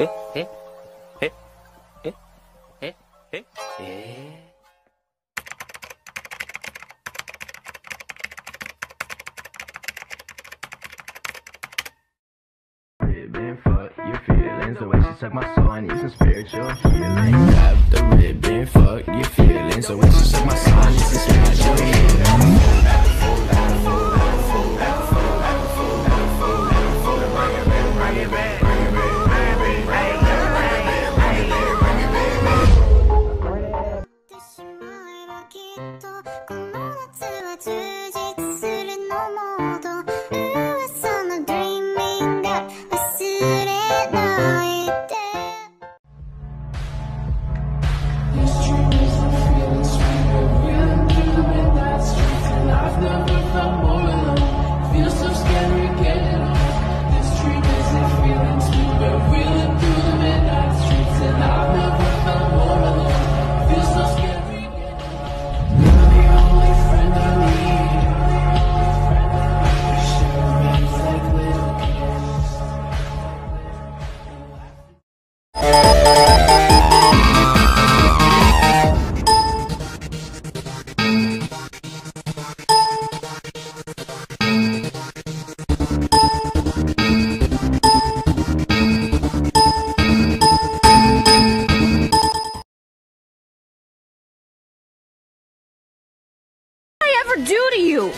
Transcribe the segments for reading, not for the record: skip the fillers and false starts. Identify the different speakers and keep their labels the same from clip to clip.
Speaker 1: ええええええ
Speaker 2: Ribbon, fuck your feelings. The way she took my soul, I need some spiritual healing. Grab the ribbon, fuck your feelings. The way she took my soul, I need some spiritual healing.
Speaker 3: ever do to you?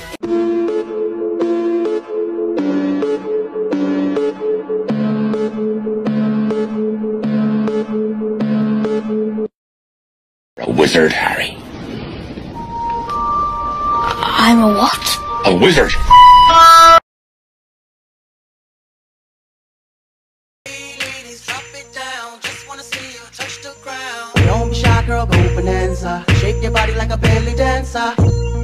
Speaker 4: A wizard, Harry.
Speaker 3: I'm a what?
Speaker 4: A wizard!
Speaker 5: Don't be shy, girl, go bonanza. Shake your body like a belly dancer.